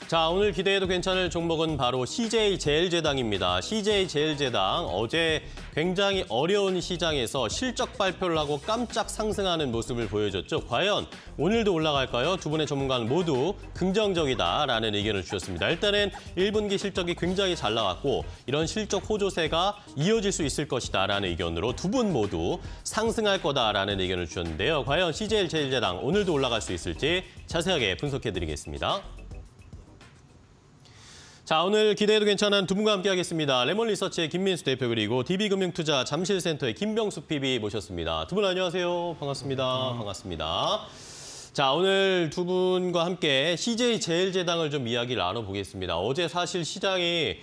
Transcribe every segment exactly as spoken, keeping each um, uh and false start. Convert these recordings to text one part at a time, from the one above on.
자, 오늘 기대해도 괜찮을 종목은 바로 씨제이제일제당입니다. 씨제이제일제당 어제 굉장히 어려운 시장에서 실적 발표를 하고 깜짝 상승하는 모습을 보여줬죠. 과연 오늘도 올라갈까요? 두 분의 전문가는 모두 긍정적이다라는 의견을 주셨습니다. 일단은 일 분기 실적이 굉장히 잘 나왔고 이런 실적 호조세가 이어질 수 있을 것이다라는 의견으로 두 분 모두 상승할 거다라는 의견을 주셨는데요. 과연 씨제이제일제당 오늘도 올라갈 수 있을지 자세하게 분석해드리겠습니다. 자, 오늘 기대해도 괜찮은 두 분과 함께하겠습니다. 레몬리서치의 김민수 대표 그리고 디비금융투자 잠실센터의 김병수 피비 모셨습니다. 두 분 안녕하세요. 반갑습니다. 음. 반갑습니다. 자, 오늘 두 분과 함께 씨제이제일제당을 좀 이야기를 나눠보겠습니다. 어제 사실 시장이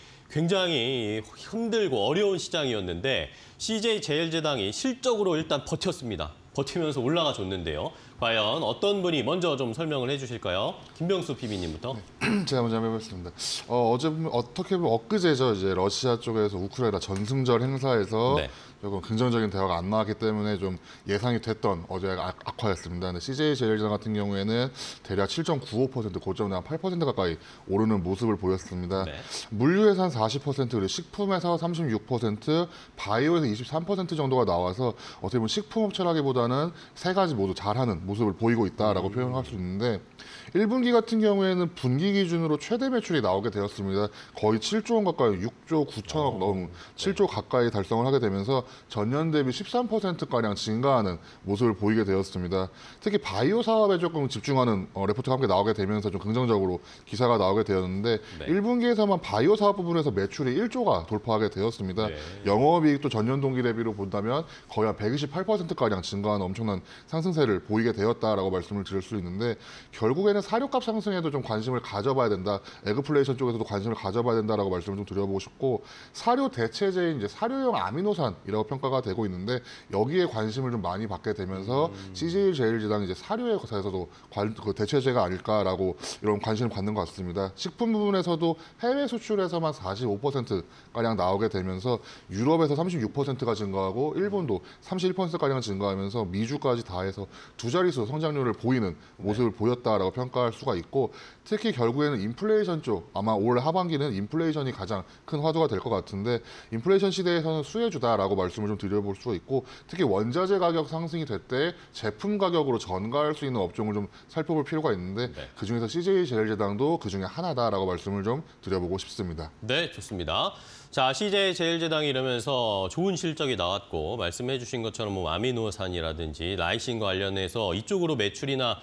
굉장히 힘들고 어려운 시장이었는데 씨제이제일제당이 실적으로 일단 버텼습니다. 버티면서 올라가 줬는데요. 과연 어떤 분이 먼저 좀 설명을 해주실까요? 김병수 피비님부터. 네. 제가 먼저 해보겠습니다. 어, 어제 보면 어떻게 보면 엊그제죠. 이제 러시아 쪽에서 우크라이나 전승절 행사에서 네. 조금 긍정적인 대화가 안 나왔기 때문에 좀 예상이 됐던 어제 악화였습니다. 근데 씨제이제일제당 같은 경우에는 대략 칠 점 구오 퍼센트, 고점에 한 팔 퍼센트 가까이 오르는 모습을 보였습니다. 네. 물류에서 한 사십 퍼센트, 그리고 식품에서 삼십육 퍼센트, 바이오에서 이십삼 퍼센트 정도가 나와서 어떻게 보면 식품업체라기보다는 세 가지 모두 잘하는 모습을 보이고 있다라고 음. 표현할 수 있는데 일 분기 같은 경우에는 분기 기준으로 최대 매출이 나오게 되었습니다. 거의 칠조 원 가까이, 육조 구천억 넘은 칠조 가까이 달성을 하게 되면서 전년 대비 십삼 퍼센트가량 증가하는 모습을 보이게 되었습니다. 특히 바이오 사업에 조금 집중하는 어, 레포트가 함께 나오게 되면서 좀 긍정적으로 기사가 나오게 되었는데 네. 일 분기에서만 바이오 사업 부분에서 매출이 일조가 돌파하게 되었습니다. 네. 영업이익도 전년 동기 대비로 본다면 거의 한 백이십팔 퍼센트가량 증가하는 엄청난 상승세를 보이게 되었다라고 말씀을 드릴 수 있는데 결국에는 사료값 상승에도 좀 관심을 가져봐야 된다. 에그플레이션 쪽에서도 관심을 가져봐야 된다라고 말씀을 좀 드려보고 싶고 사료 대체제인 이제 사료용 아미노산이라고 평가가 되고 있는데 여기에 관심을 좀 많이 받게 되면서 음. 씨제이제일제당 이제 사료에 대해서도 관, 그 대체제가 아닐까라고 이런 관심을 받는 것 같습니다. 식품 부분에서도 해외 수출에서만 사십오 퍼센트 가량 나오게 되면서 유럽에서 삼십육 퍼센트가 증가하고 일본도 삼십일 퍼센트 가량 증가하면서 미주까지 다 해서 두 자릿수 성장률을 보이는 모습을 네. 보였다라고 평가할 수가 있고 특히 결국에는 인플레이션 쪽 아마 올 하반기는 인플레이션이 가장 큰 화두가 될 것 같은데 인플레이션 시대에서는 수혜주다라고 말씀을 좀 드려볼 수가 있고 특히 원자재 가격 상승이 될 때 제품 가격으로 전가할 수 있는 업종을 좀 살펴볼 필요가 있는데 네. 그중에서 씨제이제일제당도 그중에 하나다라고 말씀을 좀 드려보고 싶습니다. 네, 좋습니다. 자, 씨제이제일제당이 이러면서 좋은 실적이 나왔고 말씀해 주신 것처럼 뭐 아미노산이라든지 라이신과 관련해서 이쪽으로 매출이나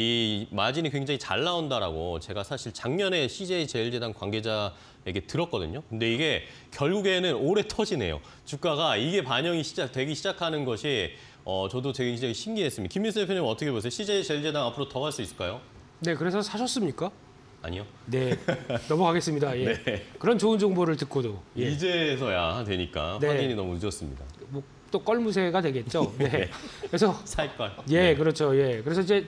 이 마진이 굉장히 잘 나온다라고 제가 사실 작년에 씨제이제일제당 관계자에게 들었거든요. 근데 이게 결국에는 올해 터지네요. 주가가 이게 반영이 시작되기 시작하는 것이 어, 저도 되게 굉장히 신기했습니다. 김민수 대표님 어떻게 보세요? 씨제이제일제당 앞으로 더 갈 수 있을까요? 네, 그래서 사셨습니까? 아니요. 네, 넘어가겠습니다. 예. 네. 그런 좋은 정보를 듣고도. 예. 이제서야 되니까 네. 확인이 너무 늦었습니다. 뭐, 또 껄무새가 되겠죠. 네. 네. 그래서 살걸. 예, 네. 그렇죠. 예. 그래서 이제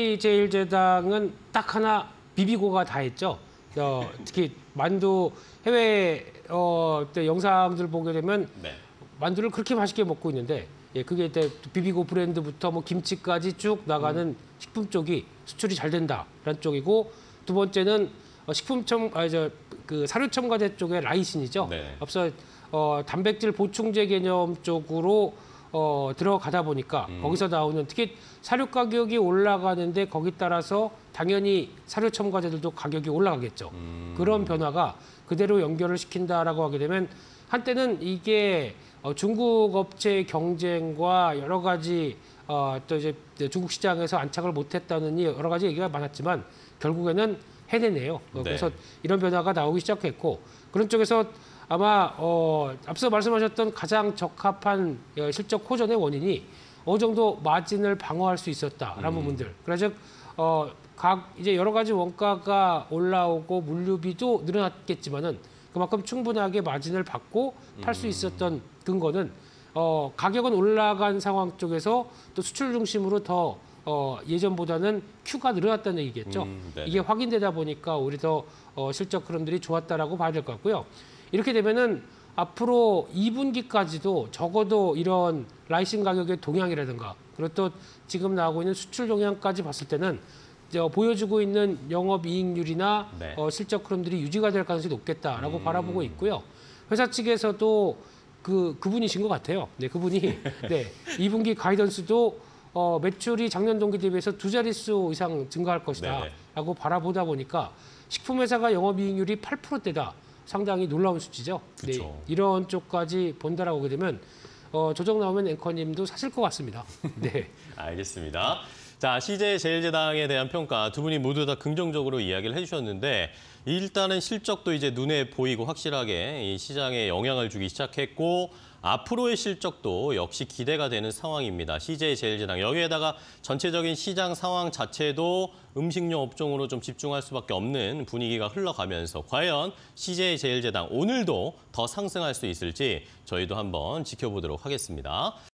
씨제이제일제당은 딱 하나 비비고가 다 했죠. 어, 특히 만두 해외 어, 때 영상들 보게 되면 네. 만두를 그렇게 맛있게 먹고 있는데 예, 그게 이제 비비고 브랜드부터 뭐 김치까지 쭉 나가는 음. 식품 쪽이 수출이 잘 된다라는 쪽이고. 두 번째는 식품첨, 아, 저, 그 사료첨가제 쪽의 라이신이죠. 네. 앞서 어, 단백질 보충제 개념 쪽으로 어, 들어가다 보니까 음. 거기서 나오는 특히 사료 가격이 올라가는데 거기 따라서 당연히 사료첨가제들도 가격이 올라가겠죠. 음. 그런 변화가 그대로 연결을 시킨다라고 하게 되면 한때는 이게 어, 중국 업체의 경쟁과 여러 가지 어, 또 이제 중국 시장에서 안착을 못했다느니 여러 가지 얘기가 많았지만 결국에는 해내네요. 네. 그래서 이런 변화가 나오기 시작했고 그런 쪽에서 아마 어, 앞서 말씀하셨던 가장 적합한 실적 호전의 원인이 어느 정도 마진을 방어할 수 있었다라는 음. 부분들. 그래서 어, 각 이제 여러 가지 원가가 올라오고 물류비도 늘어났겠지만은 그만큼 충분하게 마진을 받고 팔 수 있었던 근거는 어, 가격은 올라간 상황 쪽에서 또 수출 중심으로 더 어, 예전보다는 큐가 늘어났다는 얘기겠죠. 음, 이게 확인되다 보니까 오히려 더 어, 실적 흐름들이 좋았다라고 봐야 될 것 같고요. 이렇게 되면은 앞으로 이 분기까지도 적어도 이런 라이신 가격의 동향이라든가 그리고 또 지금 나오고 있는 수출 동향까지 봤을 때는 저 보여주고 있는 영업이익률이나 네. 어, 실적 흐름들이 유지가 될 가능성이 높겠다라고 음. 바라보고 있고요. 회사 측에서도 그 그분이신 것 같아요. 네, 그분이 네, 이 분기 가이던스도 어, 매출이 작년 동기 대비해서 두 자릿수 이상 증가할 것이다라고 바라보다 보니까 식품 회사가 영업이익률이 팔 퍼센트대다. 상당히 놀라운 수치죠. 네, 그쵸. 이런 쪽까지 본다라고 하게 되면 어, 조정 나오면 앵커님도 사실 것 같습니다. 네. 알겠습니다. 자, 씨제이제일제당에 대한 평가 두 분이 모두 다 긍정적으로 이야기를 해주셨는데 일단은 실적도 이제 눈에 보이고 확실하게 이 시장에 영향을 주기 시작했고 앞으로의 실적도 역시 기대가 되는 상황입니다. 씨제이제일제당 여기에다가 전체적인 시장 상황 자체도 음식료 업종으로 좀 집중할 수밖에 없는 분위기가 흘러가면서 과연 씨제이제일제당 오늘도 더 상승할 수 있을지 저희도 한번 지켜보도록 하겠습니다.